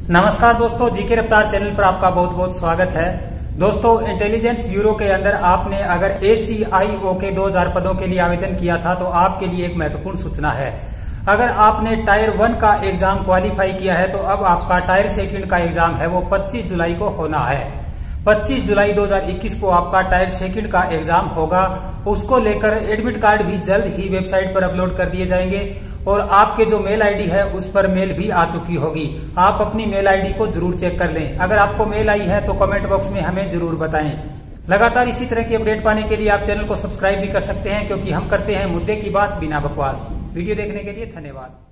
नमस्कार दोस्तों, जीके रफ्तार चैनल पर आपका बहुत बहुत स्वागत है। दोस्तों, इंटेलिजेंस ब्यूरो के अंदर आपने अगर ACIO के 2000 पदों के लिए आवेदन किया था तो आपके लिए एक महत्वपूर्ण सूचना है। अगर आपने टायर 1 का एग्जाम क्वालिफाई किया है तो अब आपका टायर 2 का एग्जाम है वो 25 जुलाई को होना है। 25 जुलाई 2021 को आपका टायर 2 का एग्जाम होगा। उसको लेकर एडमिट कार्ड भी जल्द ही वेबसाइट पर अपलोड कर दिए जाएंगे और आपके जो मेल आईडी है उस पर मेल भी आ चुकी होगी। आप अपनी मेल आईडी को जरूर चेक कर लें। अगर आपको मेल आई है तो कमेंट बॉक्स में हमें जरूर बताएं। लगातार इसी तरह की अपडेट पाने के लिए आप चैनल को सब्सक्राइब भी कर सकते हैं, क्योंकि हम करते हैं मुद्दे की बात बिना बकवास। वीडियो देखने के लिए धन्यवाद।